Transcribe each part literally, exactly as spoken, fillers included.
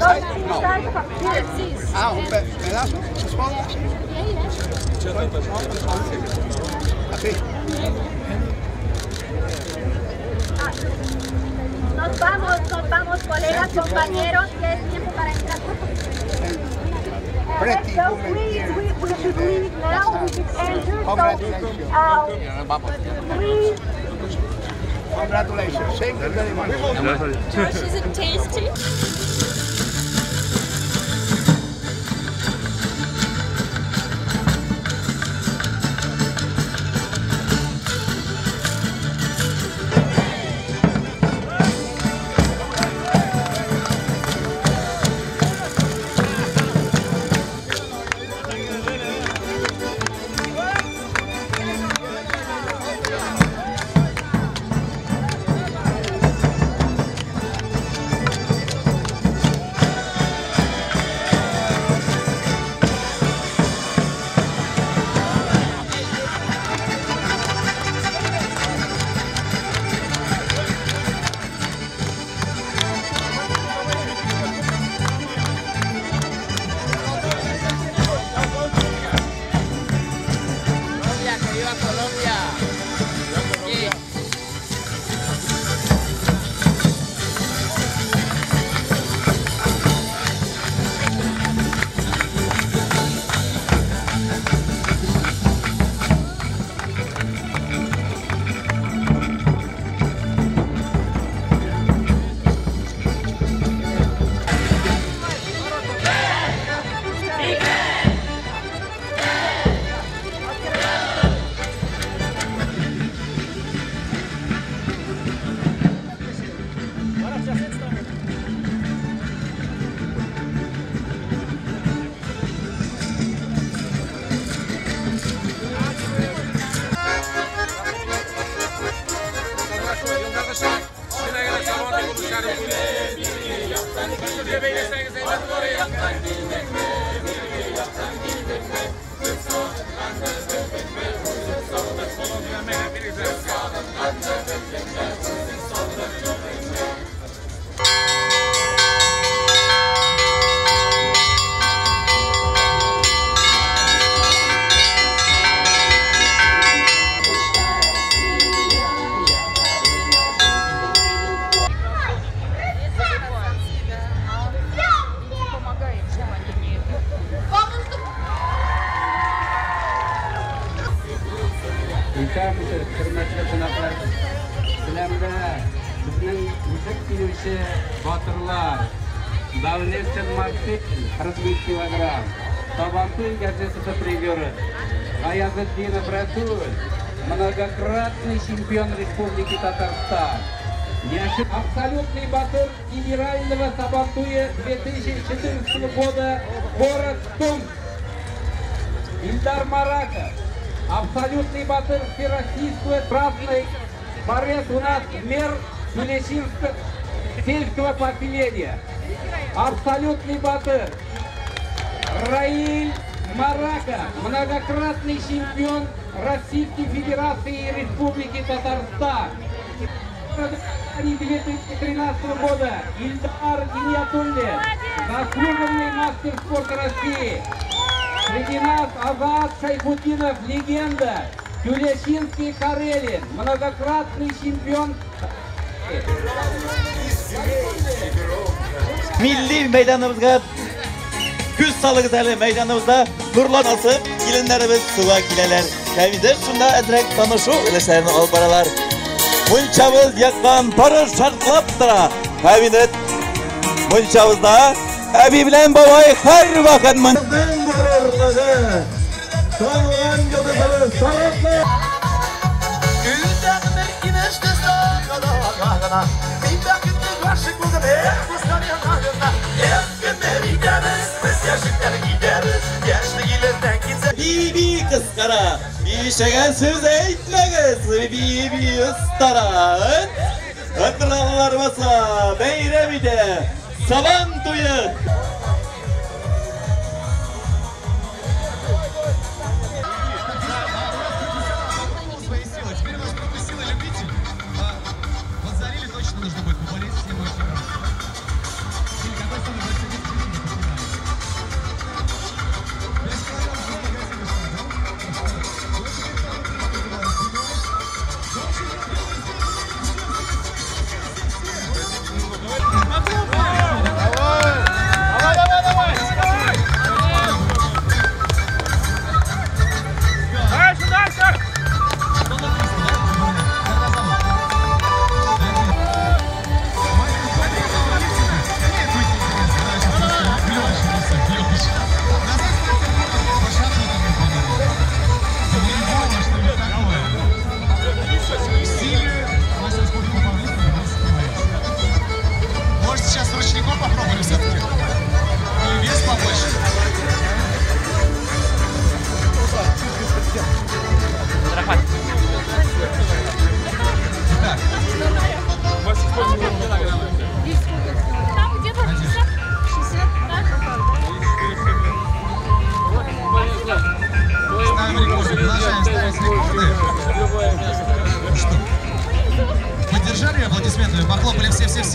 side? No. Ah, un pe pedazo. Small? Así. Nos vamos, nos vamos, colegas, compañeros, ya es tiempo para entrar. Pretty So woman please, here. we, we should leave now, we should enter, Congratulations. so, uh, please. Congratulations. Thank you very much. Josh, is it tasty? Hürmetli qonaqlar, sizlarga bizning mushuk kuyuvchi botirlar, Давлетчик Марсик, тридцать килограмм, Сабантуй газеты призеры, Аязетдинов Расул, многократный чемпион Республики Татарстан, абсолютный батыр генерального Сабантуя две тысячи четырнадцатого года, город Томск, Ильдар Мараков. Абсолютный батыр всероссийского красный борец у нас мэр Тюлещинского сельского поселения. Абсолютный батыр Раиль Мараков, многократный чемпион Российской Федерации и Республики Татарстан. две тысячи тринадцатого года Ильдар Иниатуллин, заслуженный мастер спорта России. Среди нас Азат Шайхутдинов, легенда, Тюлещинский Карелин, многократный чемпион. Milli meydanımızda güz salığız hele meydanımızda nurlanası gelinlerimiz suva gileler. Kevinde şunda edrek tanışı ilişlerini al baralar. Munçamız yakkan parır şartlaptıra. Kevinde munçamızda ebi bilen babayı her vakit mın. Sağlayan yıldızları sanatlı. Güldağın bir güneşte sağına. Bir dakika karşılıklı bir kıskan yanlarına. Eskime gideriz, biz yaşıkları gideriz. Gençliğinden gitse. Bibi kıskara, bir şeyden söz etmeyiz. Bibi ıstara. Hatırlar masa, beyremi de, Sabantuyu. Нужно будет поболеть с ним очень хорошо. Или какой самый большой Поддержали аплодисменты, похлопали все-все-все.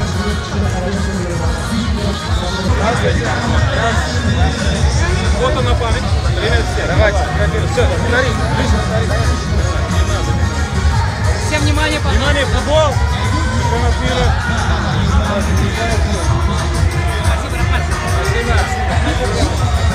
Вот она память. Привет все. Давайте. Все, смотри. Всем внимание, пожалуйста. Внимание, футбол. Спасибо, Роман. Спасибо.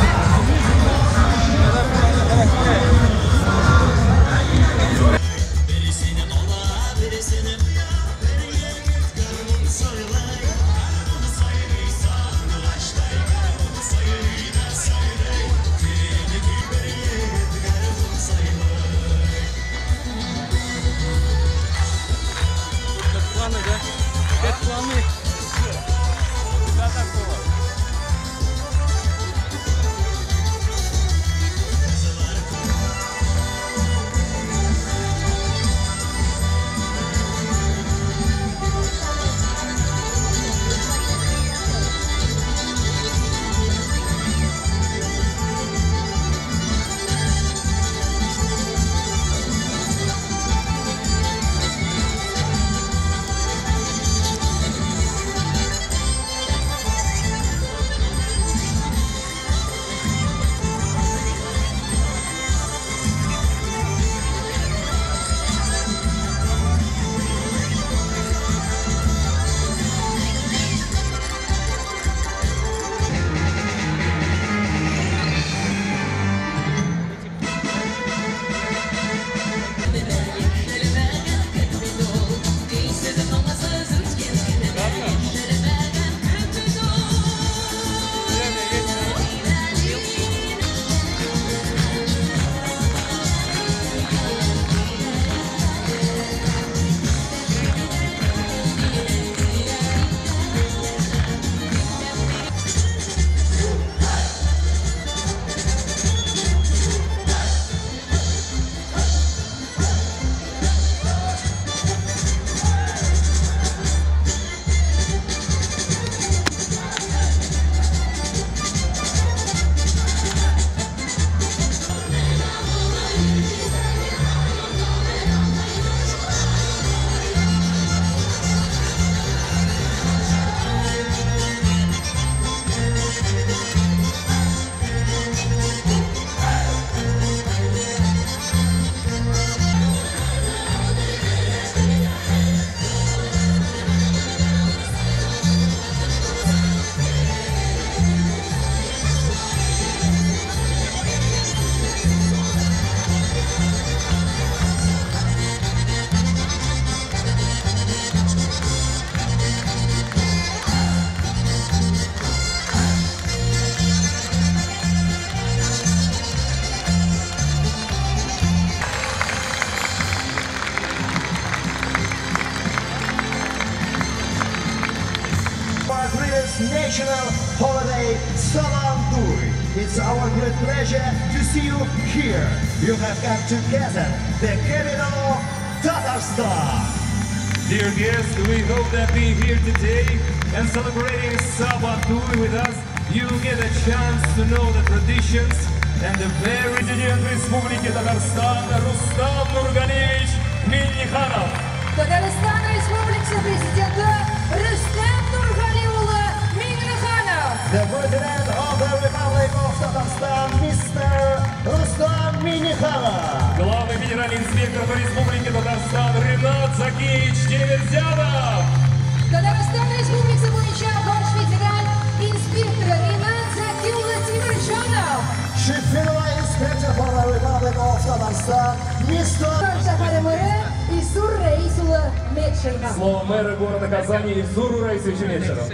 National holiday Salam Duri. It's our great pleasure to see you here. You have come together, the capital of Tatarstan. Dear guests, we hope that being here today and celebrating Salam Duri with us, you get a chance to know the traditions and the very Президент Республики Татарстан Рустам Нургалиевич Минниханов. Татарстан Республикасы президенті Рустам Нургалиевич Минниханов. The President of the Republic of Tatarstan, Mister Rustam Minnikhanov. Главный федеральный инспектор по Республике Татарстан Ринат Закиевич Темирзянов. Татарстан Республикасы бойынша баш федераль инспектор Ринат Закиевич Темирзянов. Chief Federal Inspector for the Republic of Tatarstan, Mister Шәһәре мэры Исур Раисулы Медшинов. Слово мэра города Казани Исуру Раисовичу Медшину.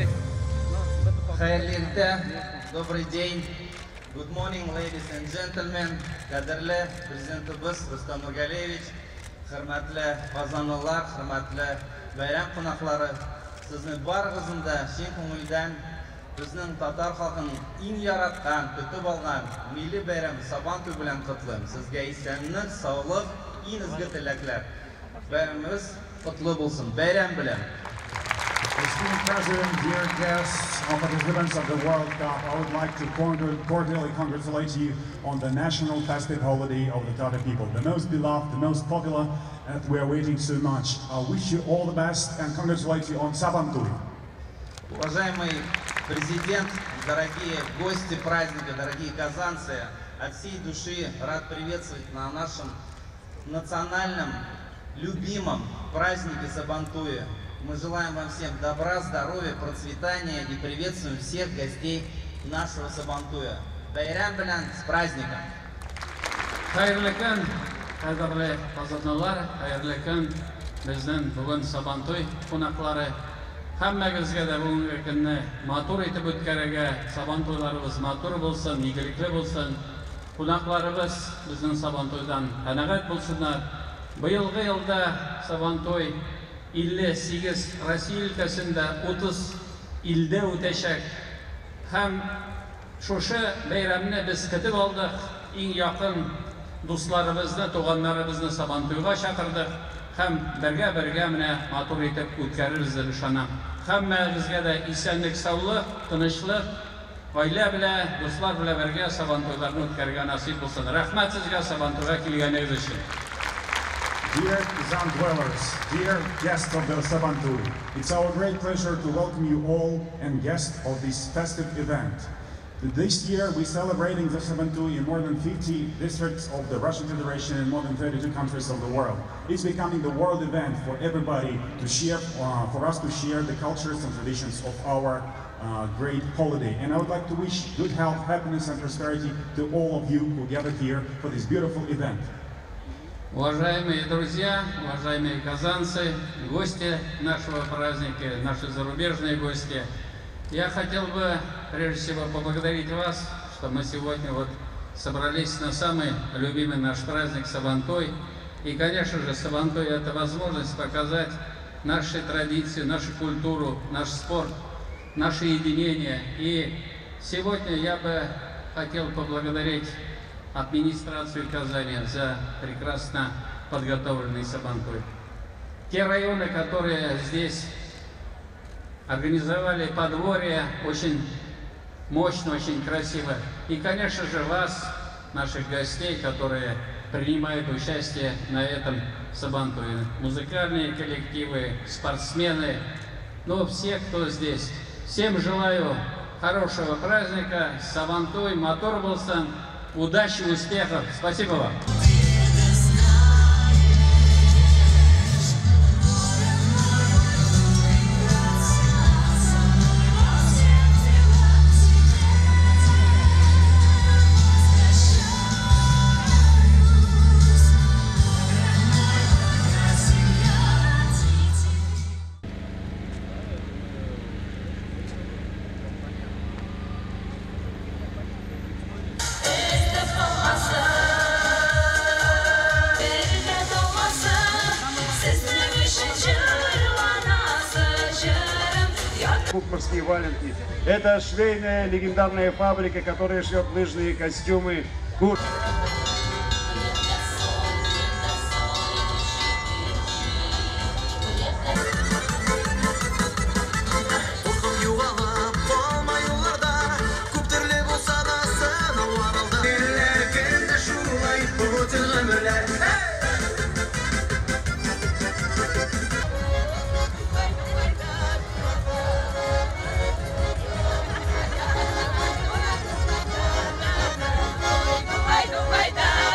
Хайрлинте, добрый день. Good morning, ladies and gentlemen. Qadrli Prezidentimiz Rustam Nurgaliyevich, hurmatli qozonlilar, hurmatli bayram qo'noqlari, sizni barig'izda chin ko'ngildan bizning tatar xalqining eng yaratgan, kutib olgan milliy bayrami Sabantu bilan qutlayman. Sizga esenlik, sog'lik, eng izgi tilaklar. Bayramimiz qutlug' bo'lsin. Bayram bilan. President, dear guests, and participants of the World Cup, I would like to cordially congratulate you on the national festive holiday of the Tatar people, the most beloved, the most popular, and we are waiting so much. I wish you all the best and congratulate you on Saban Tuy. Уважаемый президент, дорогие гости праздника, дорогие казанцы, от всей души рад приветствовать на нашем национальном, любимом празднике Сабантуя. Мы желаем вам всем добра, здоровья, процветания и приветствуем всех гостей нашего Сабантуя. Байрам белән, с праздником! Хәерле көн, кадерле казанлылар, хәерле көн безнең бүген Сабантуй кунаклары. Һәммәгезгә дә бүгенге көнне матур итеп үткәрергә, Сабантуйларыбыз матур булсын, игелекле булсын. Кунакларыбыз безнең Сабантуйдан канәгать булсыннар. Быелгы елда Сабантуй илле сигез Россия өлкәсендә утыз илдә үтәчәк. Һәм шушы бәйрәмне без көтеп алдык. Иң якын дусларыбызны, туганнарыбызны Сабантуйга чакырдык. Һәм бергә-бергә менә матур итеп үткәрербез дип ышанам. Һәммәгезгә дә исәнлек, саулык, тынычлык, гаилә белән, дуслар белән бергә Сабантуйларны үткәрергә насыйп булсын. Рәхмәт сезгә Сабантуйга килгәнегез өчен. Dear Kazan dwellers, dear guests of the Sabantuy, it's our great pleasure to welcome you all and guests of this festive event. This year we're celebrating the Sabantuy in more than fifty districts of the Russian Federation and more than thirty-two countries of the world. It's becoming the world event for everybody to share, uh, for us to share the cultures and traditions of our uh, great holiday. And I would like to wish good health, happiness and prosperity to all of you who gathered here for this beautiful event. Уважаемые друзья, уважаемые казанцы, гости нашего праздника, наши зарубежные гости, я хотел бы прежде всего поблагодарить вас, что мы сегодня вот собрались на самый любимый наш праздник Сабантуй. И, конечно же, Сабантуй – это возможность показать наши традиции, нашу культуру, наш спорт, наше единение. И сегодня я бы хотел поблагодарить администрацию Казани за прекрасно подготовленный Сабантуй. Те районы, которые здесь организовали подворье, очень мощно, очень красиво. И, конечно же, вас, наших гостей, которые принимают участие на этом Сабантуе. Музыкальные коллективы, спортсмены, ну, все, кто здесь. Всем желаю хорошего праздника, Сабантуй, матур булсын. Удачи, успехов. Спасибо вам. Морские валенки. Это швейная легендарная фабрика, которая шьет лыжные костюмы. Давай, давай, давай.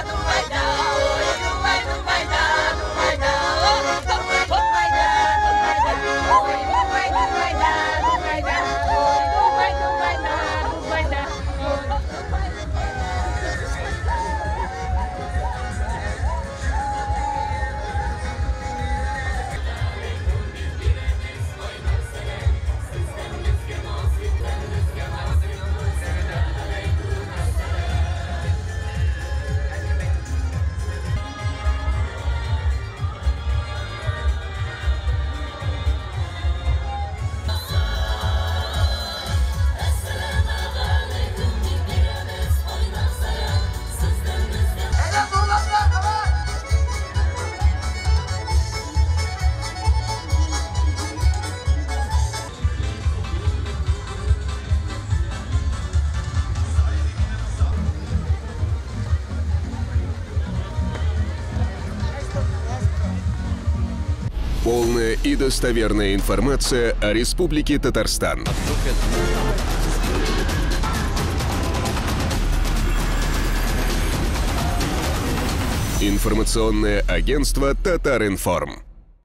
Полная и достоверная информация о Республике Татарстан. Информационное агентство «Татаринформ».